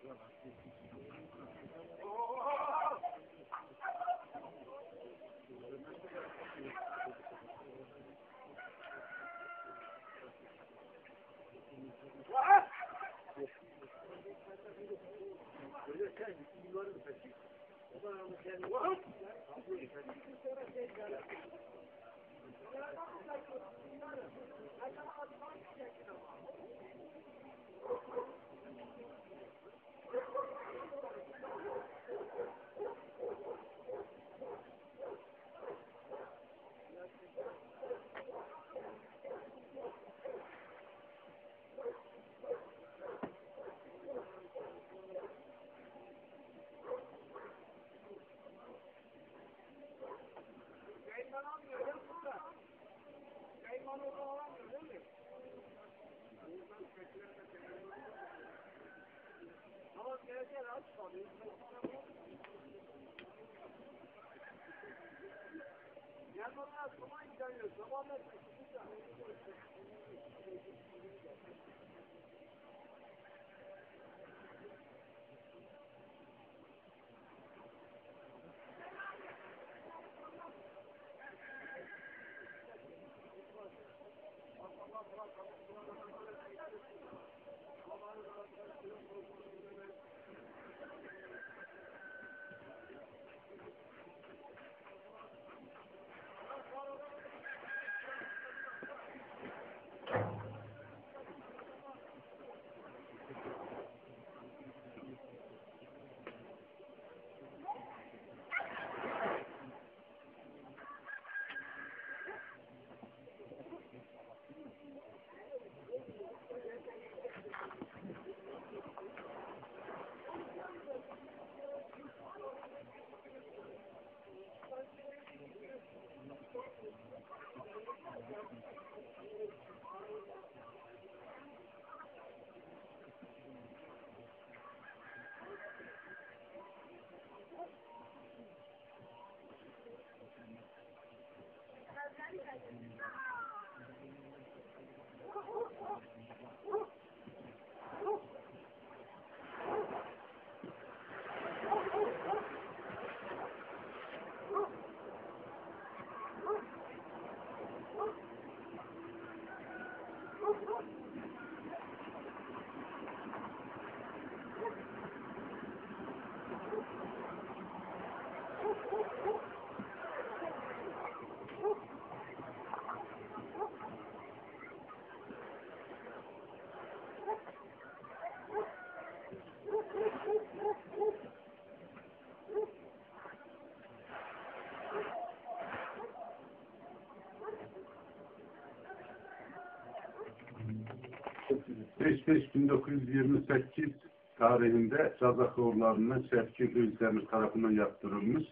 ...1928 tarihinde Cazakoğulları'nın Şevki Özdemir tarafından yaptırılmış.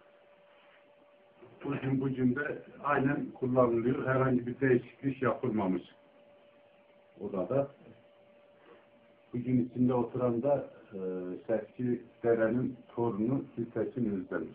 Bugün de aynen kullanılıyor. Herhangi bir değişiklik yapılmamış. Odada. Bugün içinde oturan da Şevki Dere'nin torunu Hüseyin Özdemir.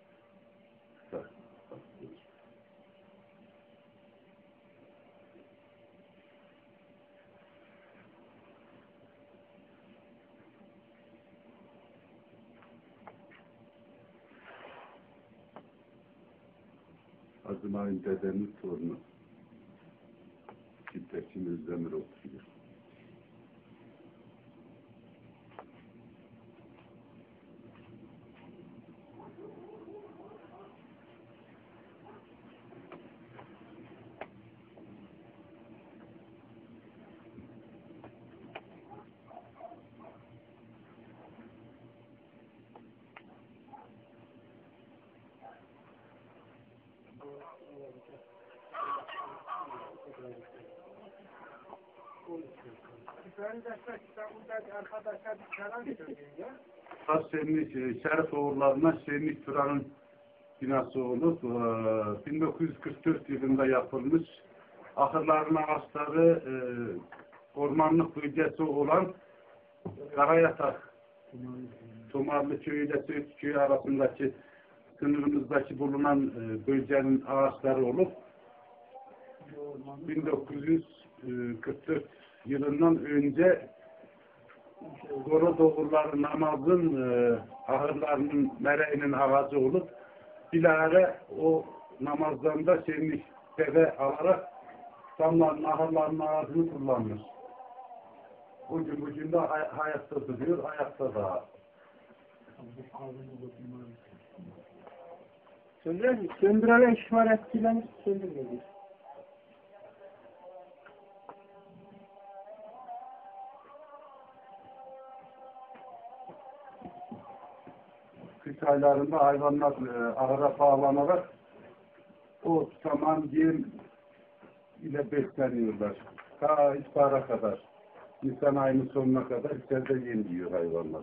Azımayın dedenin torunu Hüseyin Özdemir oturuyor. Arkadaşlar bir selam söyleyeyim ya. Şerif oğullarına Şenlik Turan'ın binası olup 1944 yılında yapılmış. Ahırların ağaçları ormanlık bölgesi olan Karayatak Tomarlı Köyü ile Söğüt Köyü arasındaki sınırımızdaki bulunan bölgenin ağaçları olup 1944 yılından önce Sonra doğruları namazın ahırlarının mereğinin ağacı olup bilahare o namazdan da deve alarak damların ahırlarının ağacını kullanmış. Bugün de hayatta duruyor, hayatta da. Söndürene işvar etkilenir, söndürmedi. Kış aylarında hayvanlar ahıra bağlanarak o saman yem ile besleniyorlar. Ta iftara kadar. Nisan ayının sonuna kadar içeride yem yiyor hayvanlar.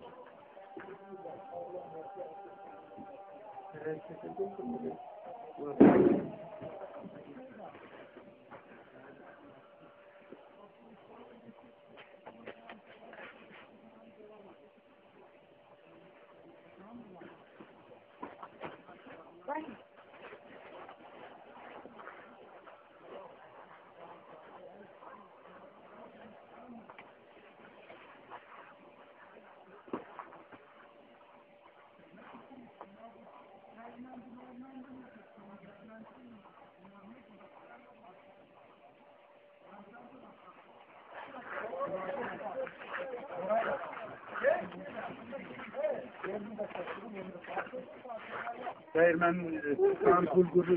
Değirmen bulguru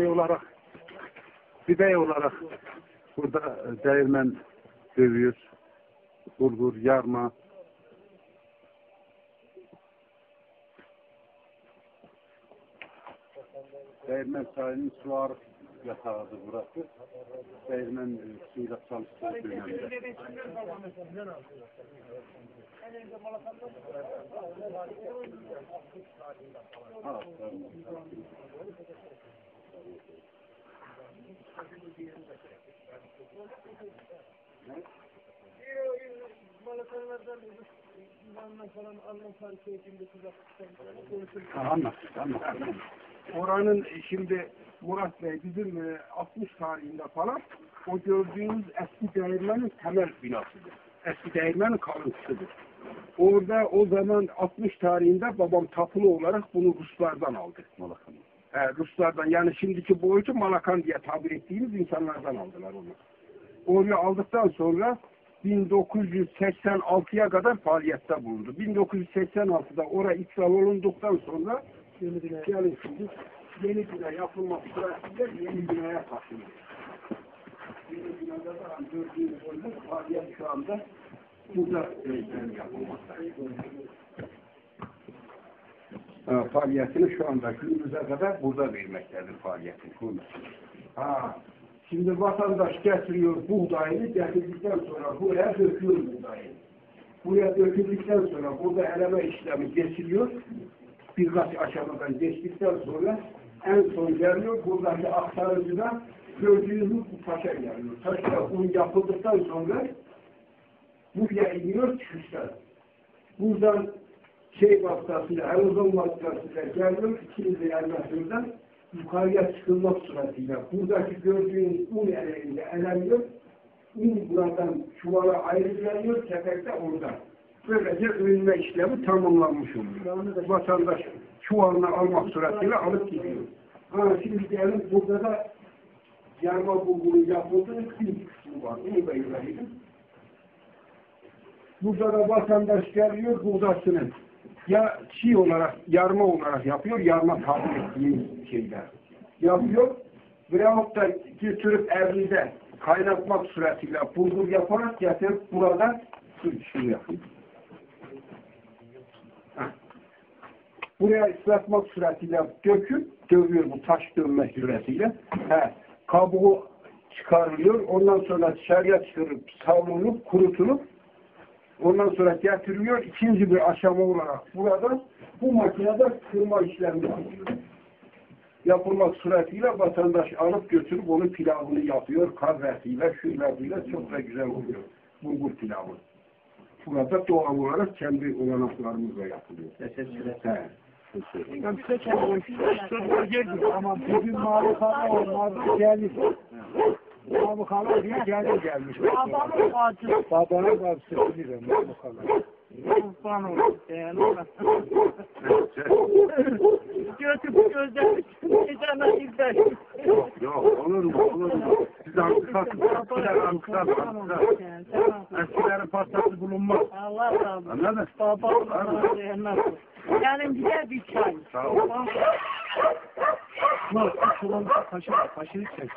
bidey olarak burada değirmen dövüyor. Bulgur, yarma. Değirmen sahilinin suarı yatağıdır burası. Değirmen suyla çalıştığı dönemde. Anlat. Oranın şimdi Murat Bey bizim 60 tarihinde falan o gördüğünüz eski değirmenin temel binasıdır. Eski değirmenin kalıntısıdır. Orada o zaman 60 tarihinde babam tapulu olarak bunu Ruslardan aldı. Malakan. Ruslardan yani şimdiki boyutu Malakan diye tabir ettiğimiz insanlardan aldılar onu. Oraya aldıktan sonra 1986'ya kadar faaliyette bulundu. 1986'da oraya iptal olunduktan sonra yeni bina yapılmak sırasında yeni binaya taşındı. Yeni binada da gördüğünüz gibi faaliyet şu anda burada yapılmakta. Faaliyetini şu anda günümüze kadar burada vermektedir faaliyetini. Şimdi vatandaş getiriyor buğdayını, getirdikten sonra buraya döküyor buğdayını. Buraya döküldükten sonra burada eleme işlemi geçiliyor. Birkaç aşamadan geçtikten sonra en son geliyor. Buradaki aktarıcıda gördüğünüz bu taşa geliyor. Taşla un yapıldıktan sonra buraya iniyor çıkışlar. Buradan vasıtasıyla, erozon vasıtasıyla geliyor. İkiniz de yerleştirden yukarıya çıkılmak suretiyle buradaki gördüğünüz un eleğinde eleniyor. Un buradan çuvala ayrılıyor, tepekte orada. Böylece ürünme işlemi tamamlanmış oluyor. Vatandaş çuvalını almak suretiyle alıp gidiyor. Şimdi diyelim burada da yarma bulguru yapıldığı bir kısmı var. Onu da izleyelim. Burada da vatandaş geliyor buğdasını ya çiğ olarak, yarma olarak yapıyor, yarma tabir ettiğimiz şeyler yapıyor. Veyahut da götürüp evinde kaynatmak suretiyle bulgur yaparak getirip burada su yapıyor. Buraya ıslatmak suretiyle döküp dövüyor bu taş dövme suretiyle. Kabuğu çıkarılıyor. Ondan sonra dışarıya çıkarıp savrulup kurutulup ondan sonra getiriyor. İkinci bir aşama olarak burada bu makinede kırma işlemi yapıyor. Yapılmak suretiyle vatandaş alıp götürüp onun pilavını yapıyor. Kahvesiyle, şuyla çok da güzel oluyor. Bulgur pilavı. Burada doğal olarak kendi olanaklarımızla yapılıyor. Ben size kendim ama bugün Mavukala olmadı geldi. Mavukala diye gelmiş. Babanın bacısı. Babanın bacısı bilirim Mavukala. Kurban olsun değerli Allah. Götüp gözlerini geceme izler. Yok, olur mu? Siz antıkarsınız. Eskilerin parçası bulunmaz. Allah razı olsun. Anladın? Babam değerli. Yani güzel bir çay. Sağ ol. Şulan kaşını çek.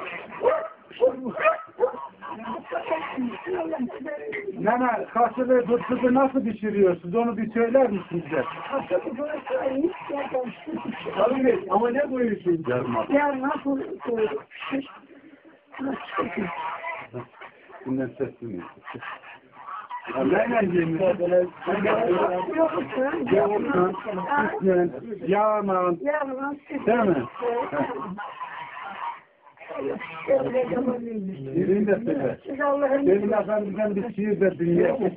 Nene, kaşığı fırsatı nasıl pişiriyorsunuz? Onu bir söyler misiniz bize? Tabii ama ne koyuyorsun? Bundan sesini. Nene yemiş. Yoğurtla, sütle, yağla, değil mi? Birini de söyle. Benim efendimden bir şiir de dinleyelim.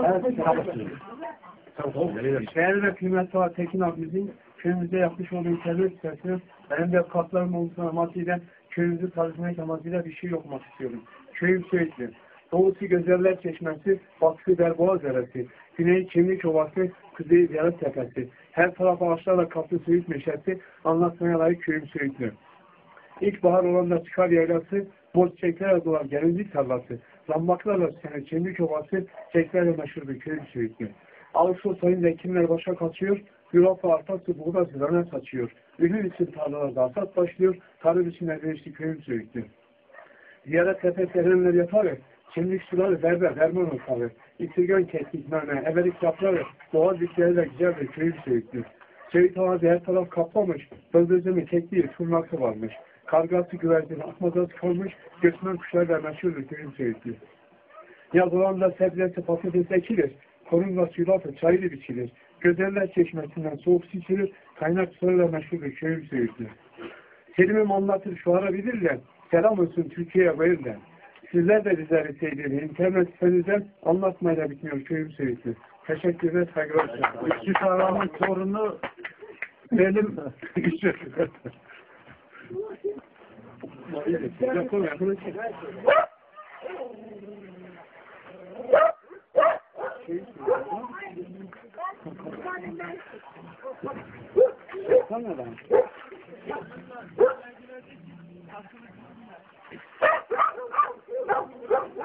Değerli ve kıymetli var Tekin abimizin köyümüzde yapmış olduğu internet sitesine benim de katlarım olsun amacıyla köyümüzü tanıtmak amacıyla bir şey okumak istiyorum. Köyüm Söğütlü. Doğusu Gözeller Çeşmesi, batısı Derboğaz Deresi, güneyi Çimlik Ovası, kuzeyi Ziyaret Tepesi. Her taraf ağaçlarla kaplı Söğüt meşesi, anlatmaya layık köyüm Söğütlü. İlkbahar olanda çıkar yaylası, boz çiçeklerle dolan gelinlik tarlası, zambaklarla sene Çimlik Ovası, çiçeklerle meşhur bir köyüm Söğütlü. Ağustos ayında ekinler başa kaçıyor, Europa artası buğda zirane saçıyor. Ürün için tarlalarda hasat başlıyor, tarım için elverişli köyüm Söğütlü. Ziyaret tepesi erenler yatar, çimlik suları berber, derman ortağı, İktirgön kestik merne, evelik yaprağı, doğal bitleriyle güzel bir köyüm Söğütlü. Söğüt ağacı her taraf kaplamış, bıldırcını tekliği, turnaklı varmış. Kargası güvercini, akmazası kalmış, göçmen kuşlarla meşhur bir köyüm Söğütlü. Yaz olanda sebzesi patates ekilir, korunla suyla çaylı biçilir. Gözeller Çeşmesi'nden soğuk sıçılır, kaynak sularıyla meşhur bir köyüm Söğütlü. Kelimim anlatır şu ara bilirler, selam olsun Türkiye'ye bayırlar. Sizler de bizleri sevdiğini internet sitenizden anlatmayla bitmiyor köyüm Söğütlü. Teşekkür ederim, saygılar. İki tarafın torunu benim küçük.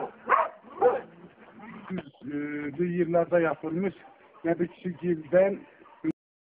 Yıllarda yapılmış ne bir küçük ilden